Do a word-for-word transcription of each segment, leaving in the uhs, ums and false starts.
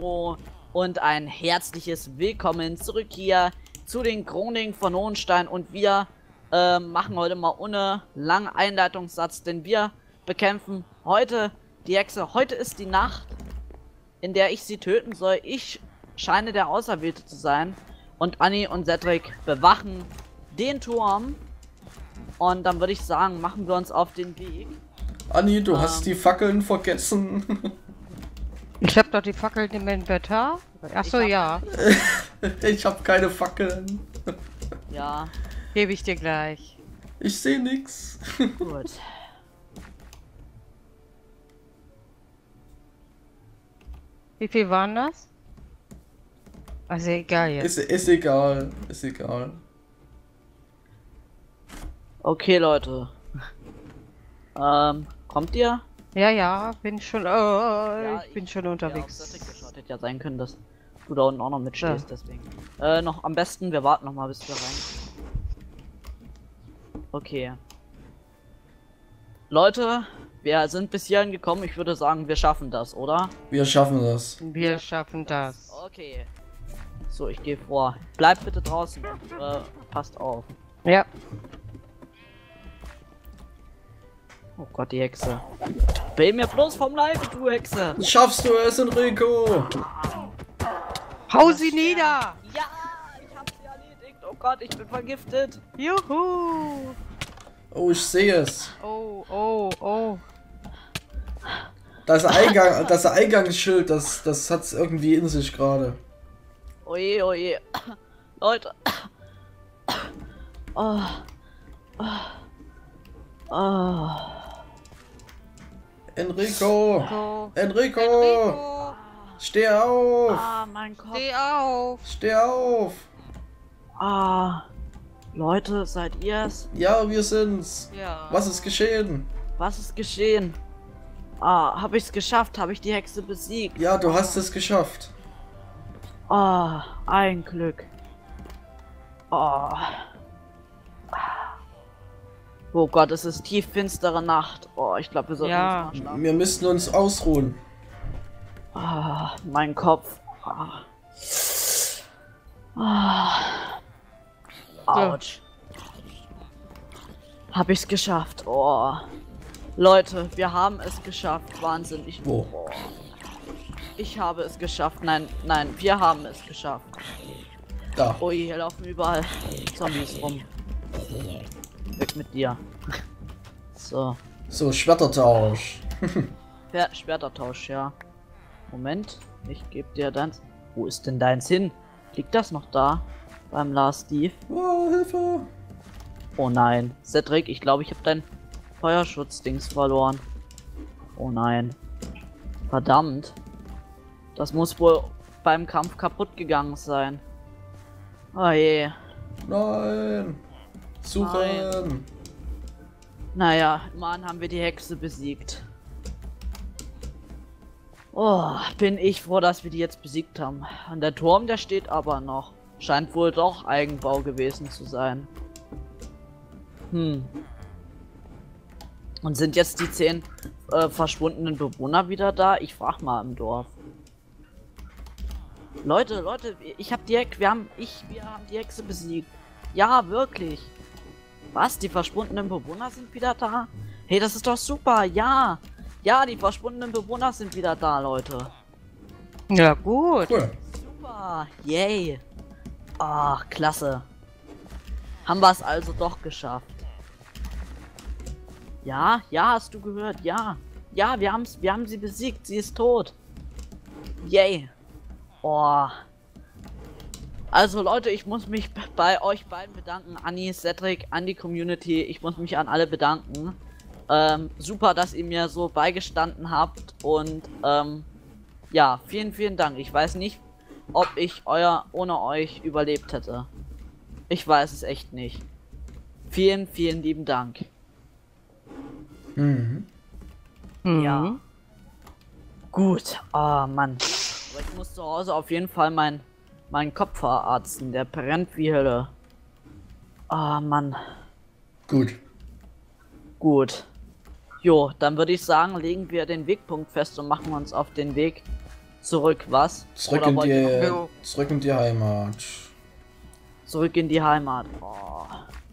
Hallo und ein herzliches Willkommen zurück hier zu den Chroniken von Hohenstein, und wir äh, machen heute mal ohne langen Einleitungssatz, denn wir bekämpfen heute die Hexe. Heute ist die Nacht, in der ich sie töten soll. Ich scheine der Auserwählte zu sein und Anni und Cedric bewachen den Turm, und dann würde ich sagen, machen wir uns auf den Weg. Anni, du ähm, hast die Fackeln vergessen. Ich hab doch die Fackeln im Inventar. Achso, Ich ja. Ich habe keine Fackeln. Ja, Gebe ich dir gleich. Ich sehe nix. gut. Wie viel waren das? Also egal jetzt. Ist, ist egal. Ist egal. Okay, Leute. Ähm, kommt ihr? Ja, ja, bin schon. Oh, Ja, ich bin ich- schon Ja, unterwegs. auf Cedric geschaut. Hätte ja sein können, dass du da unten auch noch mitstehst, deswegen. Äh, noch am besten, wir warten noch mal, bis wir rein. Okay. Leute, wir sind bis hierhin gekommen. Ich würde sagen, wir schaffen das, oder? Wir schaffen das. Wir schaffen das. Okay. So, ich gehe vor. Bleibt bitte draußen und äh, passt auf. Ja. Oh Gott, die Hexe. Bail mir bloß vom Leib, du Hexe! Schaffst du es, Enrico? Hau sie nieder! Ja, ich hab sie erledigt. Oh Gott, ich bin vergiftet. Juhu! Oh, ich sehe es. Oh, oh, oh. Das Eingang, das Eingangsschild, das, das hat's irgendwie in sich gerade. Oje, oje. Leute. Oh. Oh. Oh. Enrico! Go. Enrico! Enrico, Steh auf! Ah, mein Kopf. steh auf! Steh auf! Ah. Leute, seid ihr's? Ja, wir sind's. Ja. Was ist geschehen? Was ist geschehen? Ah, hab ich's geschafft? Habe ich die Hexe besiegt? Ja, du hast es geschafft. Ah, ein Glück. Oh. Oh Gott, es ist tieffinstere Nacht. Oh, ich glaube, wir sollten Ja. uns mal schlafen. Wir müssen uns ausruhen. Ah, mein Kopf. Ah. Ah. Autsch. Hab ich's geschafft. Oh. Leute, wir haben es geschafft. Wahnsinn. Ich, Wo? oh. ich habe es geschafft. Nein, nein, wir haben es geschafft. Da. Oh, hier laufen überall Zombies rum. Weg mit dir. So. So, Schwertertausch. Schwer Schwertertausch, ja. Moment. Ich gebe dir deins. Wo ist denn deins hin? Liegt das noch da? Beim Last Steve? Oh, Hilfe! Oh nein. Cedric, ich glaube, ich habe dein Feuerschutzdings verloren. Oh nein. Verdammt. Das muss wohl beim Kampf kaputt gegangen sein. Oh je. Nein! Suchen! Naja, immerhin haben wir die Hexe besiegt. Oh, bin ich froh, dass wir die jetzt besiegt haben. Und der Turm, der steht aber noch. Scheint wohl doch Eigenbau gewesen zu sein. Hm. Und sind jetzt die zehn äh, verschwundenen Bewohner wieder da? Ich frag mal im Dorf. Leute, Leute, ich hab die Hexe, wir haben, ich, wir haben die Hexe besiegt. Ja, wirklich. Was? Die verschwundenen Bewohner sind wieder da? Hey, das ist doch super, ja. Ja, die verschwundenen Bewohner sind wieder da, Leute. Ja, gut. Cool. Super, yay. Ach, klasse. Haben wir es also doch geschafft. Ja, ja, hast du gehört? Ja. Ja, wir haben's, wir haben sie besiegt. Sie ist tot. Yay. Oh. Also Leute, ich muss mich bei euch beiden bedanken. Anni, Cedric, an die Community. Ich muss mich an alle bedanken. Ähm, super, dass ihr mir so beigestanden habt. Und ähm, ja, vielen, vielen Dank. Ich weiß nicht, ob ich euer ohne euch überlebt hätte. Ich weiß es echt nicht. Vielen, vielen lieben Dank. Mhm. Mhm. Ja. Gut. Ah, Mann. Aber ich muss zu Hause auf jeden Fall mein, meinen Kopf verarzten. Der brennt wie Hölle. Ah, Mann. Gut. Gut. Jo, dann würde ich sagen, legen wir den Wegpunkt fest und machen uns auf den Weg Zurück, was? Zurück Oder in wollt ihr die, noch- zurück in die Heimat. Zurück in die Heimat. Oh.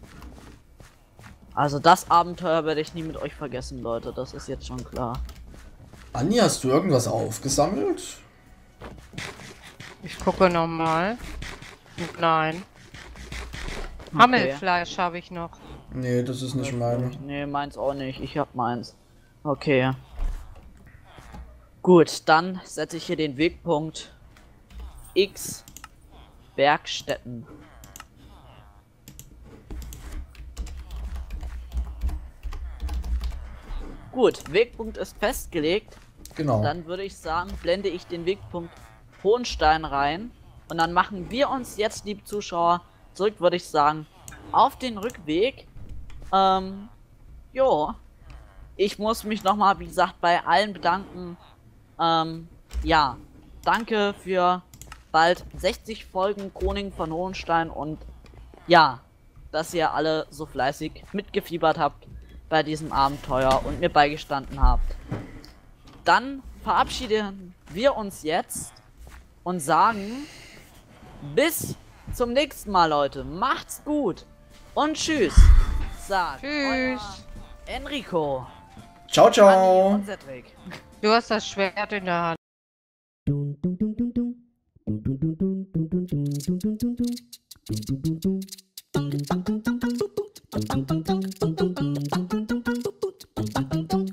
Also das Abenteuer werde ich nie mit euch vergessen, Leute. Das ist jetzt schon klar. Anni, hast du irgendwas aufgesammelt? Ich gucke nochmal. Nein. Hammelfleisch habe ich noch. Nee, das ist nicht meine. Nee, meins auch nicht. Ich hab meins. Okay. Gut, dann setze ich hier den Wegpunkt X Bergstätten. Gut, Wegpunkt ist festgelegt. Genau. Dann würde ich sagen, blende ich den Wegpunkt Hohenstein rein. Und dann machen wir uns jetzt, liebe Zuschauer, zurück, würde ich sagen, auf den Rückweg. Ähm, jo. Ich muss mich nochmal, wie gesagt, bei allen bedanken. Ähm, ja. Danke für bald sechzig Folgen Chronik von Hohenstein und ja, dass ihr alle so fleißig mitgefiebert habt bei diesem Abenteuer und mir beigestanden habt. Dann verabschieden wir uns jetzt und sagen bis zum nächsten Mal, Leute. Macht's gut und tschüss. Sagt Tschüss. euer Enrico. Ciao, Anni ciao. und Cedric. Du hast das Schwert in der Hand. Dun dun dun dun dun. Dun dun dun dun dun dun dun dun dun dun dun. Dun dun dun dun. Dun dun dun dun dun dun. Dun dun dun dun dun dun dun dun dun dun dun. Dun dun dun dun.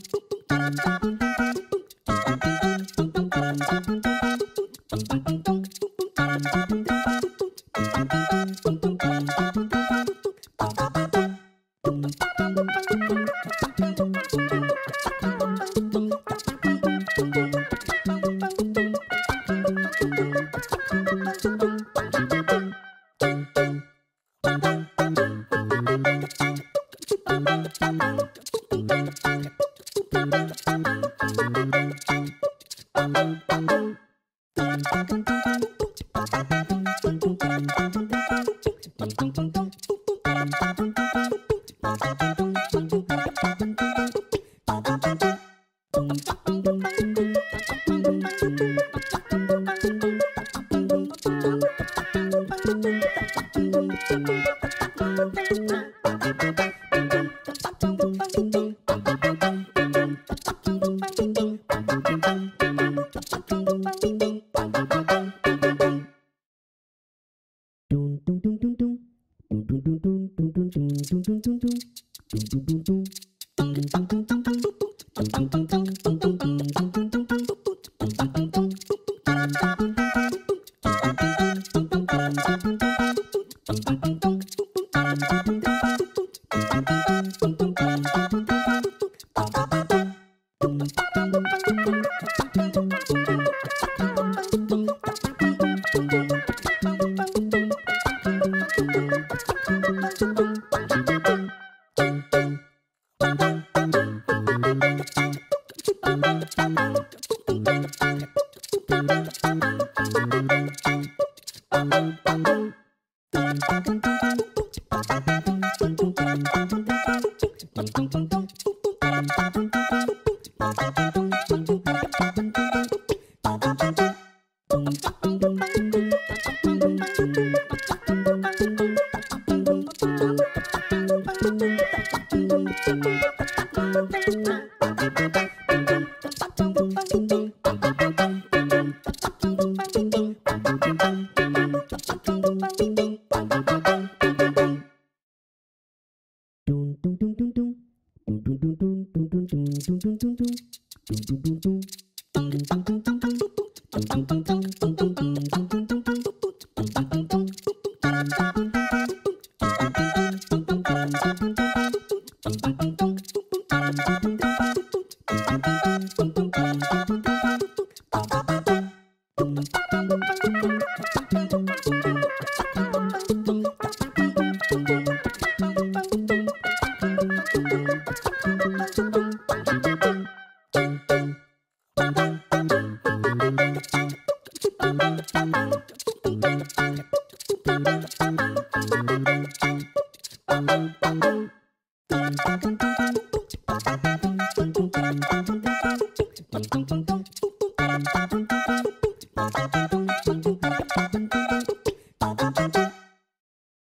Dun dun dun dun. dum dum dum dum dum dum dum dum dum dum